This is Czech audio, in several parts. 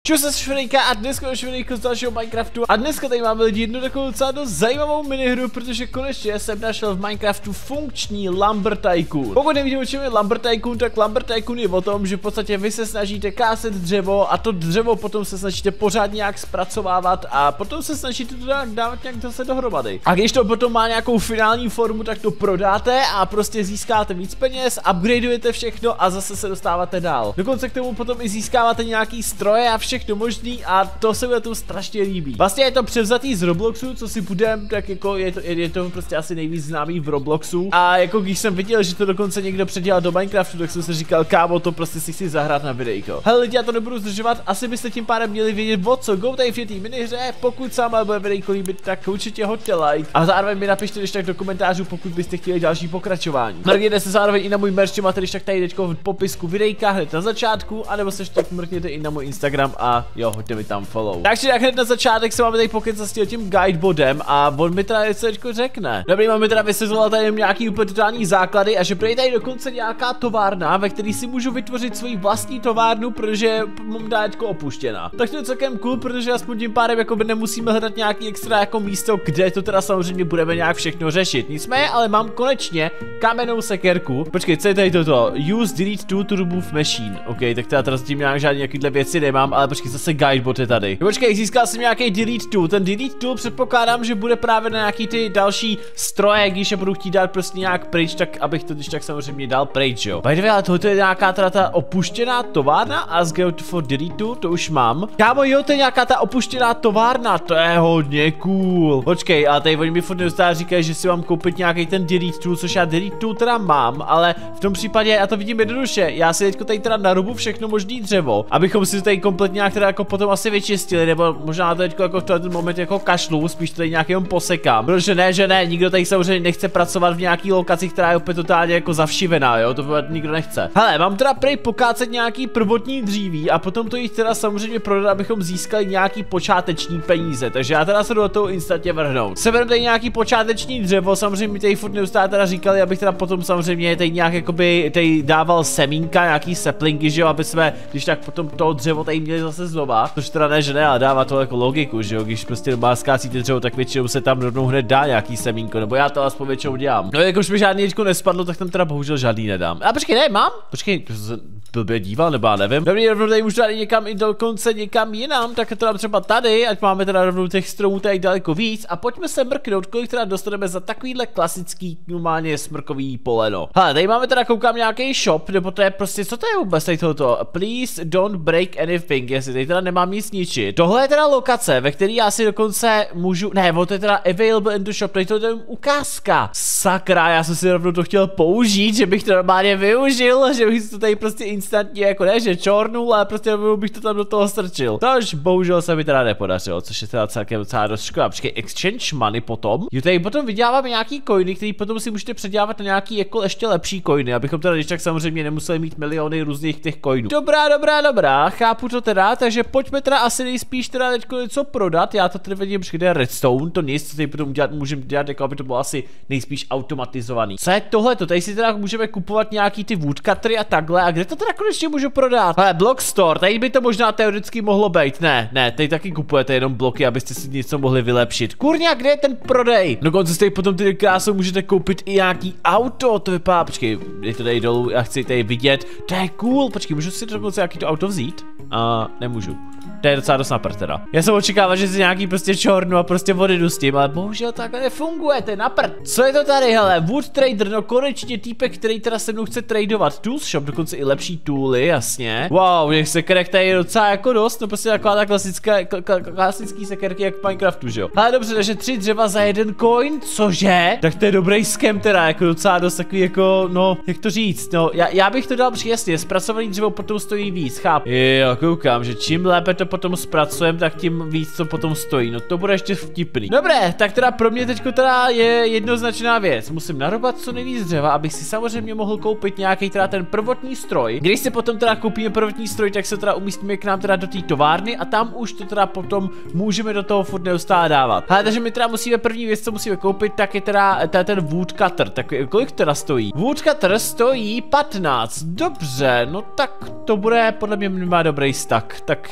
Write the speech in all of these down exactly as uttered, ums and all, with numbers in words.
Čus se Švrejka a dneska Švrejko z dalšího Minecraftu a dneska tady máme lidi jednu takovou docela dost zajímavou minihru, protože konečně jsem našel v Minecraftu funkční Lumber Tycoon. Pokud nevíte, o čem je Lumber Tycoon, tak Lumber Tycoon je o tom, že v podstatě vy se snažíte káset dřevo a to dřevo potom se snažíte pořád nějak zpracovávat a potom se snažíte to dávat nějak zase dohromady. A když to potom má nějakou finální formu, tak to prodáte a prostě získáte víc peněz, upgradeujete všechno a zase se dostáváte dál. Dokonce k tomu potom i získáváte nějaký stroje a všechno možný a to se mi to strašně líbí. Vlastně je to převzatý z Robloxu, co si budem, tak jako je to, je to prostě asi nejvíc známý v Robloxu. A jako když jsem viděl, že to dokonce někdo předělal do Minecraftu, tak jsem si říkal, kámo, to prostě si chci zahrát na videjko. Hele lidi, já to nebudu zdržovat, asi byste tím pádem měli vědět, o co go tady v té minihře. Pokud se vám bude videjko líbit, tak určitě hoďte like. A zároveň mi napište když tak do komentářů, pokud byste chtěli další pokračování. Mrkněte se zároveň i na můj merch, máte když tak tady teďko v popisku videjka hned na začátku, anebo se tak mrkněte i na můj Instagram a jo, hoďte mi tam follow. Takže tak hned na začátek se máme tady pokecat s tím guidebodem a on mi teda něco teďko řekne. Dobrý, mám mi teda vysvětloval tady nějaký úplně totální základy a že prý tady dokonce nějaká továrna, ve který si můžu vytvořit svoji vlastní továrnu, protože mám dáčko opuštěná. Tak to je celkem cool, protože aspoň tím pádem jako by nemusíme hledat nějaký extra jako místo, kde to teda samozřejmě budeme nějak všechno řešit. Nicméně, ale mám konečně kamennou sekerku. Počkej, co je tady toto? Use delete tool to remove machine. OK, tak teda teda tím nějak žádný nějakýhle věci nemám, ale počkej, zase guidebot je tady. Počkej, získal jsem nějaký delete tool. Ten delete tool předpokládám, že bude právě na nějaký ty další stroje, když je budu chtít dát prostě nějak pryč, tak abych to když tak samozřejmě dal pryč, jo. By the way, ale tohle je nějaká teda ta opuštěná továrna, ask for delete tool, to už mám. Kámo, jo, to je nějaká ta opuštěná továrna, to je hodně cool. Počkej, ale tady oni mi furt neustále říkají, že si mám koupit nějaký ten delete tool, což já delete tool teda mám, ale v tom případě já to vidím jednoduše. Já si teďko tady teda narubu všechno možný dřevo, abychom si to tady kompletně nějak teda jako potom asi vyčistili, nebo možná to teďko jako v ten moment jako kašlu, spíš to tady nějak jenom posekám. Protože ne, že ne, nikdo tady samozřejmě nechce pracovat v nějaký lokaci, která je opět totálně jako zavšivená, jo, to nikdo nechce. Hele, mám teda prej pokácet nějaký prvotní dříví a potom to jich teda samozřejmě prodat, abychom získali nějaký počáteční peníze. Takže já teda se do toho instantně vrhnout. Seberem tady nějaký počáteční dřevo, samozřejmě mi tady furt neustále teda říkali, abych teda potom samozřejmě tady nějak jakoby tady dával semínka, nějaký saplingy, že jo, aby jsme, když tak potom to dřevo tady měli zase znova. Což teda ne, že ne, ale dává to jako logiku, že jo, když prostě doma skácíte dřevo, tak většinou se tam rovnou hned dá nějaký semínko, nebo já to aspoň většinou dělám. No, jak už mi žádný ječko nespadlo, tak tam teda bohužel žádný nedám. A počkej, ne, mám? Počkej, blbě díval, nebo já nevím. Dobrý, rovnou tady můžu dát někam i dokonce někam jinam, tak to dám třeba tady, ať máme teda rovnou těch stromů tady daleko víc a pojďme se mrknout, kolik teda dostaneme za takovýhle klasický normálně smrkový poleno. Hele, tady máme teda koukám nějaký shop, nebo to je prostě, co to je vůbec tady tohoto? Please don't break anything, jestli tady teda nemám nic ničit. Tohle je teda lokace, ve které já si dokonce můžu, ne, to je teda available in the shop, tady to je ukázka. Sakra, já jsem si rovnou to chtěl použít, že bych to normálně využil, že bych to tady prostě instantně jako ne, že čornul, ale prostě bych to tam do toho strčil. Tož bohužel se mi teda nepodařilo, což je teda celkem docela dost škoda. Počkej, exchange money potom. Jo, tady potom vyděláváme nějaký coiny, který potom si můžete předělávat na nějaký jako ještě lepší coiny, abychom teda když tak samozřejmě nemuseli mít miliony různých těch coinů. Dobrá, dobrá, dobrá, chápu to teda, takže pojďme teda asi nejspíš teda teďko něco prodat. Já to tady vidím, že je redstone, to nic, co tady potom dělat, můžeme dělat, jako aby to bylo asi nejspíš automatizovaný. Co je tohleto? Tady si teda můžeme kupovat nějaký ty woodcuttery a takhle. A kde to teda konečně můžu prodat? Hele, block store, tady by to možná teoreticky mohlo být. Ne, ne, tady taky kupujete jenom bloky, abyste si něco mohli vylepšit. Kurňa, kde je ten prodej? Dokonce tady potom ty krásou můžete koupit i nějaký auto. To vypadá, počkej, je to tady dolů, já chci tady vidět. To je cool, počkej, můžu si dokonce nějaký to auto vzít? A uh, nemůžu. To je docela dost napr teda. Já jsem očekával, že si nějaký prostě čornu a prostě vody jdu s tím, ale bohužel takhle nefunguje, to je napr. Co je to tady, hele? Wood trader, no konečně týpek, který teda se mnou chce tradovat. Tools shop, dokonce i lepší tooly, jasně. Wow, těch sekerek tady je docela jako dost, no prostě taková ta klasická, klasický sekerky jak v Minecraftu, že jo. Ale dobře, takže tři dřeva za jeden coin, cože? Tak to je dobrý scam teda, jako docela dost takový jako, no, jak to říct, no, já, já bych to dal přesně, zpracovaný dřevo potom stojí víc, chápu. Jo, koukám, že čím lépe to potom zpracujeme, tak tím víc to potom stojí. No to bude ještě vtipný. Dobré, tak teda pro mě teďko teda je jednoznačná věc. Musím narobat co nejvíc dřeva, abych si samozřejmě mohl koupit nějaký teda ten prvotní stroj. Když si potom teda koupíme prvotní stroj, tak se teda umístíme k nám teda do té továrny a tam už to teda potom můžeme do toho furt neustále dávat. Ale takže my teda musíme první věc, co musíme koupit, tak je teda, teda ten woodcutter. Tak kolik teda stojí? Woodcutter stojí patnáct. Dobře, no tak to bude podle mě minimálně dobrý stack. Tak já jdu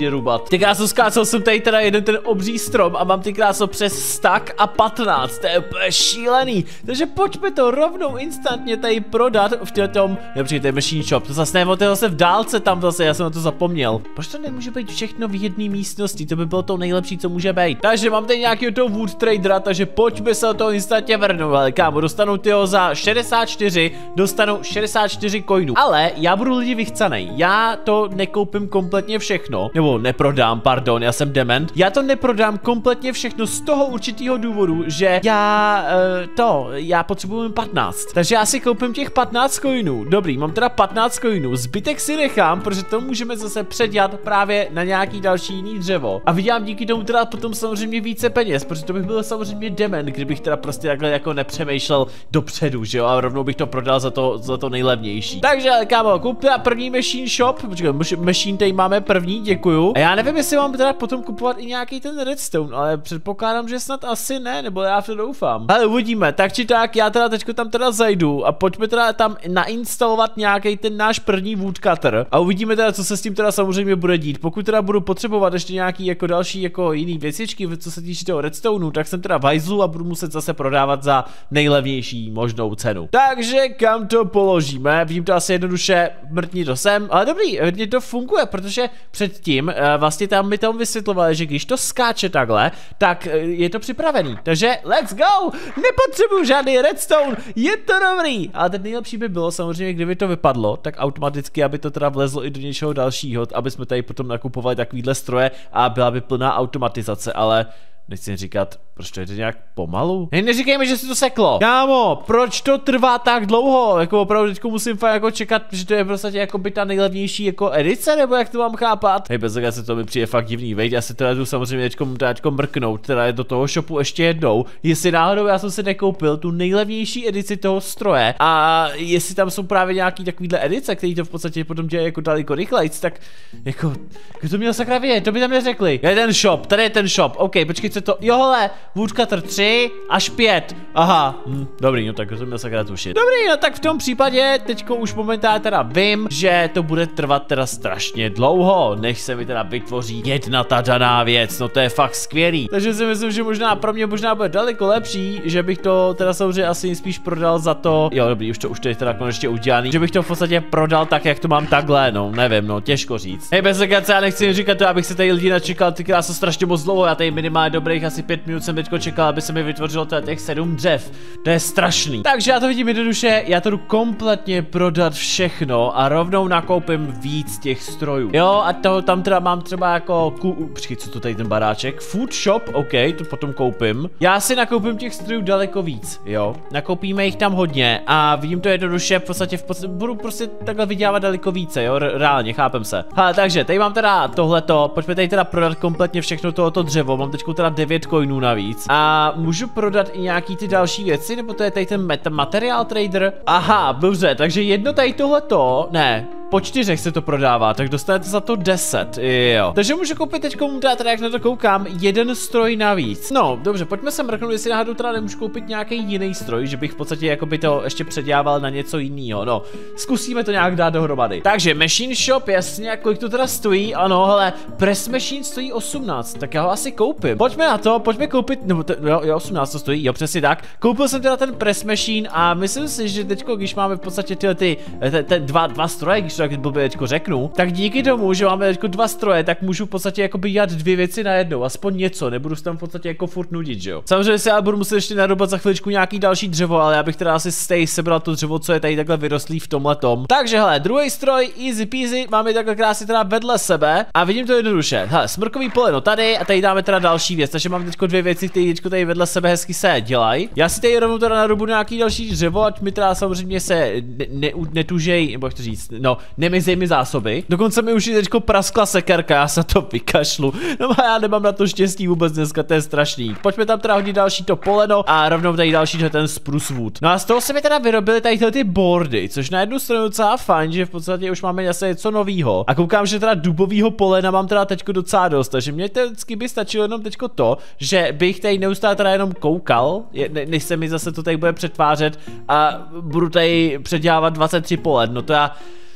klidně rubat. Ty kráso, skácel jsem tady teda jeden ten obří strom a mám ty kráso přes stack a patnáct, to je úplně šílený. Takže pojďme to rovnou instantně tady prodat v tom, nepřijde, to je machine shop, to zase ne, to je zase v dálce tam zase, já jsem na to zapomněl. Proč to nemůže být všechno v jedné místnosti, to by bylo to nejlepší, co může být. Takže mám tady nějakého toho wood tradera, takže pojďme se o to instantně vrhnout, ale kámo, dostanou tyho za šedesát čtyři, dostanou šedesát čtyři coinů. Ale já budu lidi vychcanej, já to nekoupím kompletně všechno, nebo neprodám, pardon, já jsem dement. Já to neprodám kompletně všechno z toho určitého důvodu, že já uh, to, já potřebuji patnáct. Takže já si koupím těch patnáct coinů. Dobrý, mám teda patnáct coinů, zbytek si nechám, protože to můžeme zase předělat právě na nějaký další jiný dřevo. A vydělám díky tomu teda potom samozřejmě více peněz, protože to bych byl samozřejmě dement, kdybych teda prostě takhle jako nepřemýšlel dopředu, že jo, a rovnou bych to prodal za to, za to nejlevnější. Takže kámo, koupím první machine shop, počkej, machine tady máme první, děkuju. A já nevím, jestli mám teda potom kupovat i nějaký ten redstone, ale předpokládám, že snad asi ne, nebo já v to doufám. Ale uvidíme, tak či tak, já teda teďko tam teda zajdu a pojďme teda tam nainstalovat nějaký ten náš první woodcutter a uvidíme teda, co se s tím teda samozřejmě bude dít. Pokud teda budu potřebovat ještě nějaký jako další jako jiný věcičky, co se týče toho redstoneu, tak jsem teda v hajzlu a budu muset zase prodávat za nejlevnější možnou cenu. Takže kam to položíme? Vidím to asi jednoduše mrtni to sem, ale dobrý, hodně to funguje, protože předtím uh, vlastně tam mi tam vysvětlovali, že když to skáče takhle, tak uh, je to připravený. Takže let's go! Nepotřebuju žádný redstone, je to dobrý! Ale ten nejlepší by bylo samozřejmě, kdyby to vypadlo, tak automaticky, aby to teda vlezlo i do něčeho dalšího, aby jsme tady potom nakupovali takovýhle stroje a byla by plná automatizace, ale nechci říkat, proč to jde nějak pomalu? Hej, neříkej mi, že si to seklo. Kámo, proč to trvá tak dlouho? Jako opravdu teďko musím fakt jako čekat, že to je prostě jako by ta nejlevnější jako edice, nebo jak to mám chápat? Hej, bez se to mi přijde fakt divný, veď, já si teda jdu samozřejmě teďko, teďko mrknout, teda je do toho shopu ještě jednou, jestli náhodou já jsem si nekoupil tu nejlevnější edici toho stroje a jestli tam jsou právě nějaký takovýhle edice, který to v podstatě potom dělají jako daleko rychlejc, tak jako, kdo to měl sakra vědět, to by tam neřekli. Je ten shop, tady je ten shop, ok, počkej, co to, jo hele, woodcutter tři až pět, aha, hm, dobrý, no tak to měl sakra tušit. Dobrý, no tak v tom případě teďko už momentálně teda vím, že to bude trvat teda strašně dlouho, než se mi teda vytvoří jedna ta daná věc, no to je fakt skvělý. Takže si myslím, že možná pro mě možná bude daleko lepší, že bych to teda samozřejmě asi spíš prodal za to, jo dobrý, už to už to je teda konečně udělaný, že bych to v podstatě prodal tak, jak to mám takhle, no nevím, no těžko říct. Hej, bez legace, já nechci říkat to, abych se tady lidi načekal, ty krásy strašně moc dlouho, já tady minimálně dobrých asi pět minut jsem teďko čekal, aby se mi vytvořilo teda těch sedm dřev. To je strašný. Takže já to vidím jednoduše, já to jdu kompletně prodat všechno a rovnou nakoupím víc těch strojů. Jo, a to tam teda mám třeba jako ku... Počkej, co to tady ten baráček? Food shop, ok, to potom koupím. Já si nakoupím těch strojů daleko víc, jo. Nakoupíme jich tam hodně a vidím to jednoduše, v podstatě, v podstatě budu prostě takhle vydělávat daleko více, jo, reálně, chápem se. Ha, takže tady mám teda tohleto, pojďme tady teda prodat kompletně všechno tohoto dřevo, mám teďko teda devět coinů navíc. A můžu prodat i nějaký ty další věci, nebo to je tady ten materiál trader? Aha, dobře, takže jedno tady tohleto, ne, po čtyřech se to prodává, tak dostanete za to deset, jo. Takže můžu koupit teď komu teda, jak na to koukám, jeden stroj navíc. No, dobře, pojďme se mrknout, jestli náhodou teda nemůžu koupit nějaký jiný stroj, že bych v podstatě jako by to ještě předělával na něco jiného, no. Zkusíme to nějak dát dohromady. Takže machine shop, jasně, kolik to teda stojí, ano, hele, press machine stojí osmnáct, tak já ho asi koupím. Pojďme na to, pojďme koupit, nebo to, jo, jo, osmnáct to stojí, jo, přesně tak. Koupil jsem teda ten press machine a myslím si, že teďko, když máme v podstatě tyhle ty, ty, ty dva, dva stroje, když to tak blbě teďko řeknu, tak díky tomu, že máme teďko dva stroje, tak můžu v podstatě jakoby dělat dvě věci najednou, aspoň něco, nebudu se tam v podstatě jako furt nudit, že jo. Samozřejmě si ale budu muset ještě narobat za chviličku nějaký další dřevo, ale já bych teda asi stej sebral to dřevo, co je tady takhle vyrostlý v tomhletom. Takže hele, druhý stroj, easy peasy, máme takhle krásně teda vedle sebe a vidím to jednoduše. Hele, smrkový poleno tady a tady dáme teda další věc, takže mám teďko dvě věci, které teďko tady vedle sebe hezky se dělají. Já si tady rovnou teda narobu nějaký další dřevo, ať mi teda samozřejmě se ne, ne, netužej, nebo jak to říct, no, nemizej mi zásoby. Dokonce mi už je teďko praskla sekerka, já se to vykašlu. No a já nemám na to štěstí vůbec dneska, to je strašný. Pojďme tam teda hodit další to poleno a rovnou tady další ten spruce wood. No a z toho se mi teda vyrobily tady tyhle ty boardy, což na jednu stranu docela fajn, že v podstatě už máme zase něco novýho. A koukám, že teda dubovýho polena mám teda teďko docela dost, takže mě vždycky by stačilo jenom teďko to, že bych tady neustále teda jenom koukal, ne, než se mi zase to tady bude přetvářet a budu tady předělávat dvacet tři polen, no to já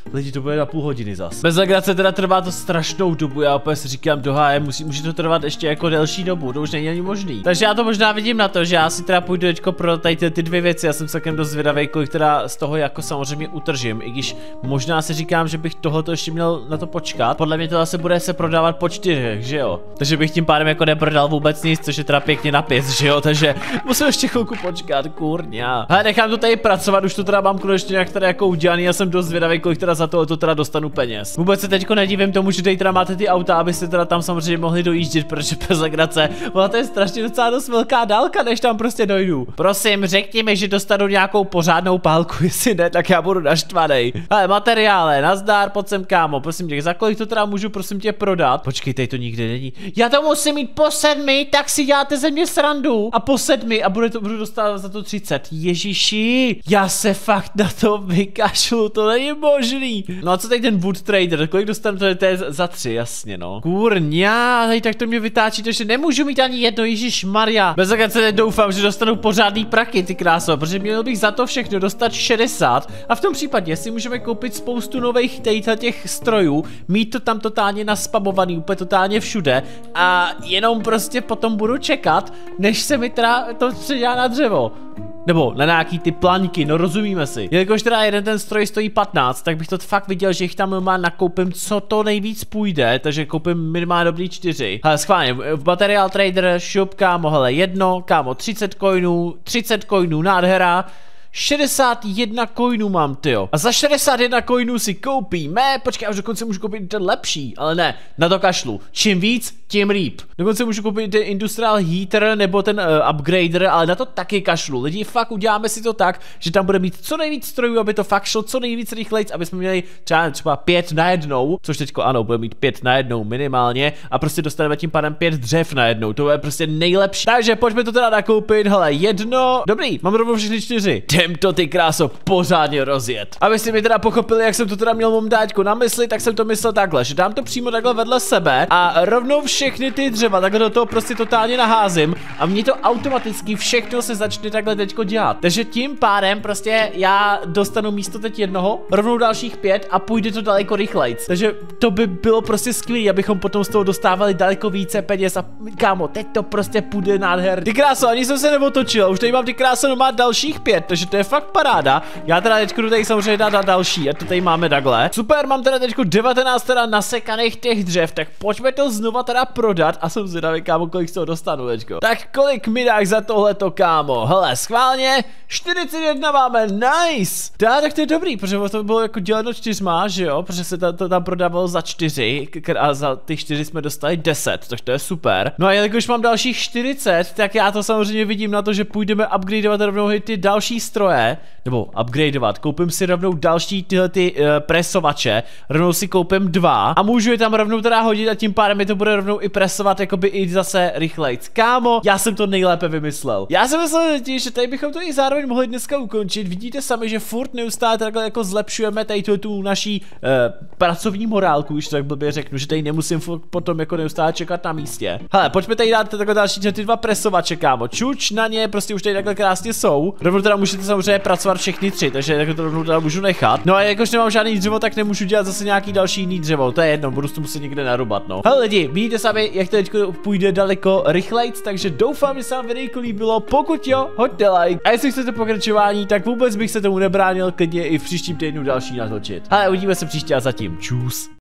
Lidi, to bude na půl hodiny zas. Bez legrace teda trvá to strašnou dobu, já opět si říkám do háje, musí, může to trvat ještě jako delší dobu, to už není ani možný. Takže já to možná vidím na to, že já si teda půjdu teďko pro tady ty, ty dvě věci, já jsem celkem dost zvědavý, kolik teda z toho jako samozřejmě utržím, i když možná si říkám, že bych tohleto ještě měl na to počkat. Podle mě to zase bude se prodávat po čtyřech, že jo? Takže bych tím pádem jako neprodal vůbec nic, což je teda pěkně na pět, že jo? Takže musím ještě chvilku počkat, kurňa. Ale nechám to tady pracovat, už to teda mám konečně nějak teda jako udělaný, já jsem dost zvědavý, kolik teda za to, to teda dostanu peněz. Vůbec se teďko nedivím tomu, že tady teda máte ty auta, abyste teda tam samozřejmě mohli dojíždět, protože bez legrace, ona to je strašně docela dost velká dálka, než tam prostě dojdu. Prosím, řekni mi, že dostanu nějakou pořádnou pálku, jestli ne, tak já budu naštvanej. Ale materiále, nazdar, pojď sem kámo, prosím tě, za kolik to teda můžu prosím tě prodat? Počkej, tady to nikde není. Já to musím mít po sedmi, tak si děláte ze mě srandu. A po sedmi a bude to, budu dostat za to třicet. Ježiši, já se fakt na to vykašlu, to není možný. No a co tady ten Wood Trader, kolik dostanu, to je, to je za tři, jasně no. Kurňa, tady tak to mě vytáčí, takže nemůžu mít ani jedno, Ježíš Maria. Bez legrace doufám, že dostanu pořádný praky, ty kráso, protože měl bych za to všechno dostat šedesát a v tom případě si můžeme koupit spoustu nových těch strojů, mít to tam totálně naspamovaný, úplně totálně všude a jenom prostě potom budu čekat, než se mi teda to předělá na dřevo. Nebo na nějaký ty plaňky, no rozumíme si. Jelikož teda jeden ten stroj stojí patnáct, tak bych to fakt viděl, že jich tam normálně nakoupím, co to nejvíc půjde, takže koupím minimálně dobrý čtyři. Ale schválně, v Material Trader, shop, kámo, hele, jedno, kámo, třicet coinů, třicet coinů, nádhera. šedesát jedna coinů mám, tyjo. A za šedesát jedna coinů si koupíme, počkej, už dokonce můžu koupit ten lepší, ale ne, na to kašlu. Čím víc, tím líp. Dokonce můžu koupit ten Industrial Heater nebo ten uh, Upgrader, ale na to taky kašlu. Lidi, fakt uděláme si to tak, že tam bude mít co nejvíc strojů, aby to fakt šlo co nejvíc rychlejc, aby jsme měli třeba, třeba pět na jednou, což teďko ano, bude mít pět na jednou minimálně a prostě dostaneme tím pádem pět dřev na jednou, to je prostě nejlepší. Takže pojďme to teda nakoupit, hele, jedno, dobrý, mám rovnou všechny čtyři. Jdem to ty kráso pořádně rozjet. Abyste mi teda pochopili, jak jsem to teda měl momentáčko na mysli, tak jsem to myslel takhle, že dám to přímo takhle vedle sebe a rovnou všechny ty dřeva takhle do toho prostě totálně naházím a mě to automaticky všechno se začne takhle teďko dělat. Takže tím pádem prostě já dostanu místo teď jednoho, rovnou dalších pět a půjde to daleko rychlejc. Takže to by bylo prostě skvělé, abychom potom z toho dostávali daleko více peněz a kámo, teď to prostě půjde nádher. Ty kráso, ani jsem se neotočil, už tady mám ty kráso, no má dalších pět, takže to je fakt paráda. Já teda teďko jdu tady samozřejmě dát další a to tady máme takhle. Super, mám teda teďko devatenáct teda nasekaných těch dřev, tak pojďme to znova teda prodat a jsem zvědavý, kámo, kolik z toho dostanu teďko. Tak kolik mi dáš za tohleto, kámo? Hele, schválně, čtyřicet jedna máme, nice. Dá, tak to je dobrý, protože to bylo jako děleno čtyřma, že jo, protože se to, to tam prodávalo za čtyři a za ty čtyři jsme dostali deset, takže to je super. No a jelikož mám dalších čtyřicet, tak já to samozřejmě vidím na to, že půjdeme upgradeovat rovnou ty další stroje, nebo upgradeovat, koupím si rovnou další tyhle ty uh, presovače, rovnou si koupím dva a můžu je tam rovnou teda hodit a tím pádem mi to bude rovnou i presovat jakoby i zase rychlejc. Kámo, já jsem to nejlépe vymyslel. Já jsem myslel totiž, že tady bychom to i zároveň mohli dneska ukončit. Vidíte sami, že furt neustále takhle jako zlepšujeme tady tu, tu naší uh, pracovní morálku, už to tak blbě řeknu, že tady nemusím potom jako neustále čekat na místě. Hele, pojďme tady dát takhle další ty dva presovače, kámo. Čuč na ně, prostě už tady takhle krásně jsou. Rovnou teda můžete samozřejmě pracovat všechny tři, takže takhle to rovnou teda můžu nechat. No a jakož nemám žádný dřevo, tak nemůžu dělat zase nějaký další jiný dřevo. To je jedno, budu to muset někde narubat, no. Hele lidi, vidíte sami, jak to teďko půjde daleko rychlejc, takže doufám, že se vám videjko líbilo. Pokud jo, hoďte like. A jestli chcete pokračování, tak vůbec bych se tomu nebránil, klidně i v příštím týdnu další natočit. Ale uvidíme se příště a zatím. Čus.